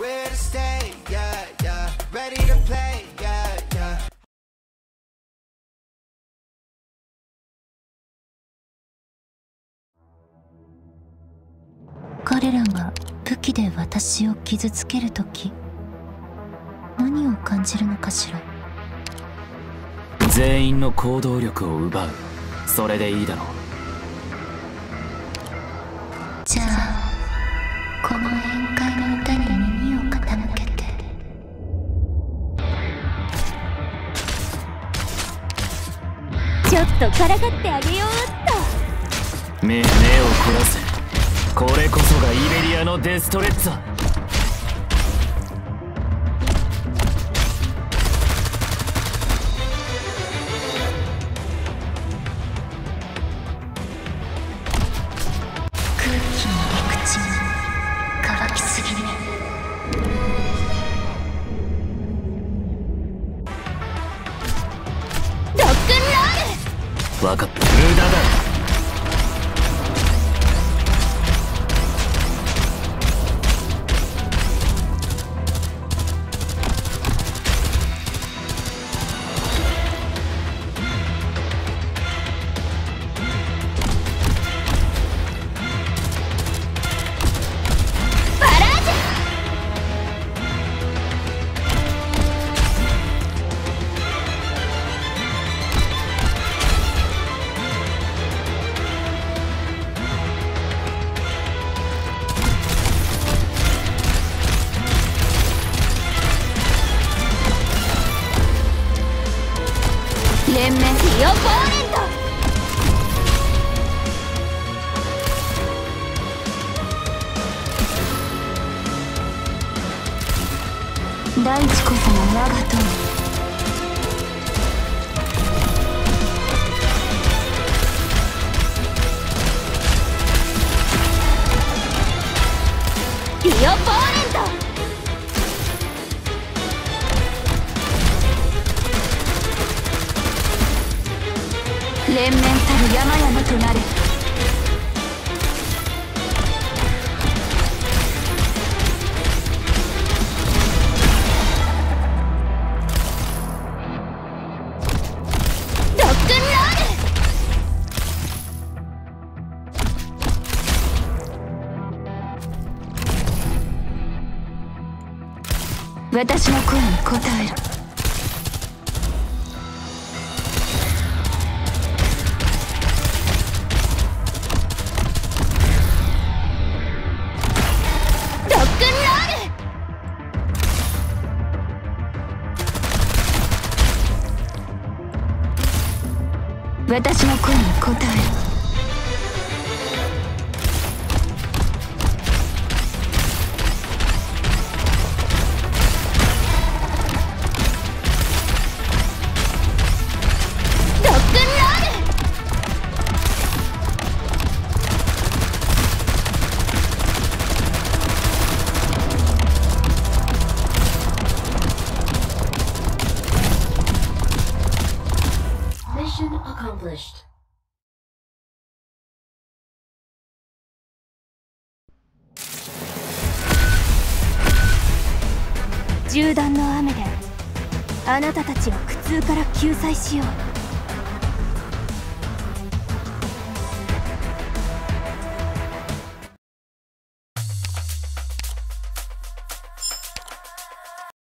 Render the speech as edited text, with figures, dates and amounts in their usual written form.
Where to stay, yeah, yeah. Ready to play, yeah, yeah. 彼らが武器で私を傷つけるとき、何を感じるのかしら。 全員の行動力を奪う。それでいいだろう。 じゃあこの宴会の歌に耳を傾けて。 ちょっとからかってあげようっと。 目を凝らせ。これこそがイベリアのデストレッツァ。 空気の陸地に乾きすぎね。 ロックンロール。 分かった。無駄だ。 連綿ティオ・ボーレント。 大地こそが我が友。 ティオ・ボーレント。連綿たる山々となれ。ロックンロール。私の声に応える。私の声に応える。ロックンロール。 Mission accomplished. 銃弾の雨であなたたちを苦痛から救済しよう。